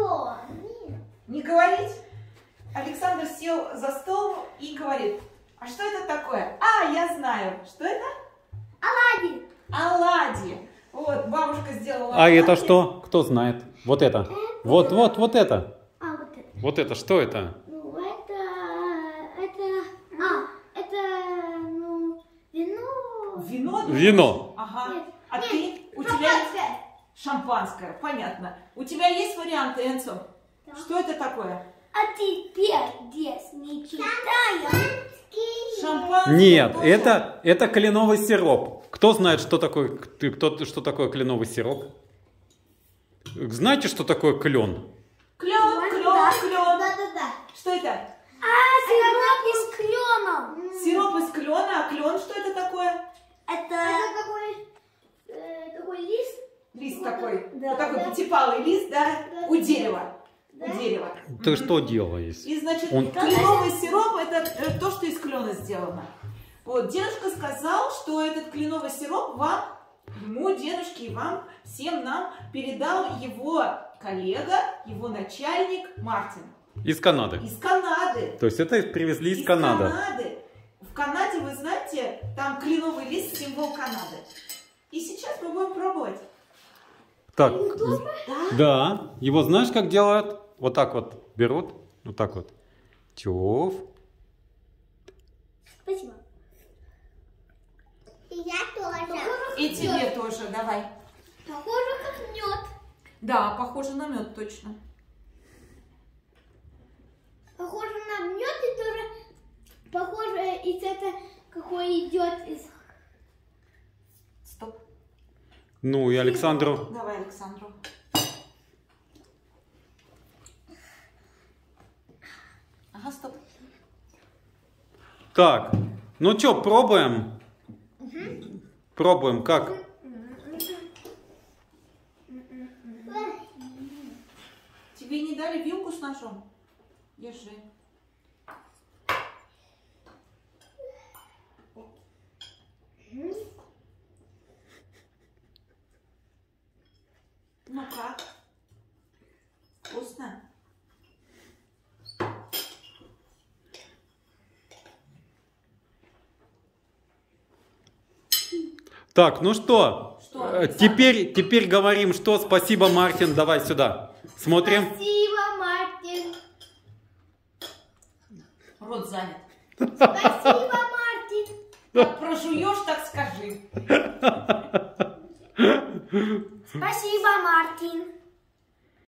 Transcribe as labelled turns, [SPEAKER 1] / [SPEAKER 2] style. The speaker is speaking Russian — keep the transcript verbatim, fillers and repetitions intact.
[SPEAKER 1] Что?
[SPEAKER 2] Не говорить? Александр сел за стол и говорит: а что это такое? А, я знаю. Что это?
[SPEAKER 1] Оладьи.
[SPEAKER 2] Оладьи. Вот, бабушка сделала
[SPEAKER 3] А
[SPEAKER 2] оладьи.
[SPEAKER 3] это что? Кто знает? Вот это.
[SPEAKER 1] Это...
[SPEAKER 3] Вот, вот, вот это.
[SPEAKER 1] А, вот это.
[SPEAKER 3] Вот это, что это?
[SPEAKER 1] Ну, это... Это... А, это... Ну, вино...
[SPEAKER 2] Вино?
[SPEAKER 3] Вино.
[SPEAKER 2] Ага.
[SPEAKER 1] Нет,
[SPEAKER 2] А
[SPEAKER 1] нет,
[SPEAKER 2] ты? У тебя
[SPEAKER 1] шампанское.
[SPEAKER 2] шампанское, понятно. У тебя есть варианты, Энцо?
[SPEAKER 1] Да.
[SPEAKER 2] Что это такое?
[SPEAKER 1] А теперь здесь не читаем.
[SPEAKER 2] Шампанское.
[SPEAKER 3] Нет,
[SPEAKER 2] тоже?
[SPEAKER 3] это, это кленовый сироп. Кто знает, что такое, ты- кто, что такое кленовый сироп? Знаете, что такое клен?
[SPEAKER 2] Клен, клен,
[SPEAKER 1] Да,
[SPEAKER 2] клен.
[SPEAKER 1] да, да.
[SPEAKER 2] Что это?
[SPEAKER 1] А, сироп из клена.
[SPEAKER 2] Сироп из клена, а клен что это такое?
[SPEAKER 1] Это... Это такой... э, такой лист.
[SPEAKER 2] Лист
[SPEAKER 1] Вот,
[SPEAKER 2] такой,
[SPEAKER 1] да,
[SPEAKER 2] вот такой
[SPEAKER 1] да.
[SPEAKER 2] пятипалый лист, да,
[SPEAKER 1] Да,
[SPEAKER 2] у
[SPEAKER 1] да.
[SPEAKER 2] дерева.
[SPEAKER 1] Да.
[SPEAKER 2] У дерева.
[SPEAKER 3] Ты
[SPEAKER 2] Мгм.
[SPEAKER 3] что делаешь?
[SPEAKER 2] И значит,
[SPEAKER 3] Он-
[SPEAKER 2] кленовый сироп это э, то, что из клена сделано. Вот, дедушка сказал, что этот кленовый сироп вам, ему, дедушке и вам, всем нам передал его коллега, его начальник Мартин.
[SPEAKER 3] Из Канады.
[SPEAKER 2] Из Канады.
[SPEAKER 3] То есть это привезли из Канады.
[SPEAKER 2] Канады. В Канаде, вы знаете, там кленовый лист символ Канады. И сейчас мы будем пробовать.
[SPEAKER 3] Так,
[SPEAKER 2] Да?
[SPEAKER 3] да. Его знаешь, как делают? Вот так вот берут. Вот так вот. Тёв.
[SPEAKER 1] Спасибо. И я тоже.
[SPEAKER 2] И тебе тоже, давай.
[SPEAKER 1] Похоже, как мед.
[SPEAKER 2] Да, похоже на мед точно.
[SPEAKER 1] Похоже на мед и тоже похоже из это какой идет из.
[SPEAKER 2] Стоп.
[SPEAKER 3] Ну и Александру.
[SPEAKER 2] Давай, Александру. Ага, стоп.
[SPEAKER 3] Так, ну что, пробуем? Пробуем, как?
[SPEAKER 2] Тебе не дали вилку с ножом? Держи. Ну как? Вкусно?
[SPEAKER 3] Так, ну что?
[SPEAKER 2] Что,
[SPEAKER 3] Э,
[SPEAKER 2] Александр?
[SPEAKER 3] Теперь, теперь говорим, что спасибо, Мартин. Давай сюда. Смотрим.
[SPEAKER 1] Спасибо, Мартин.
[SPEAKER 2] Рот занят.
[SPEAKER 1] Спасибо, Мартин.
[SPEAKER 2] Как прожуешь, так скажи.
[SPEAKER 1] Спасибо, Мартин.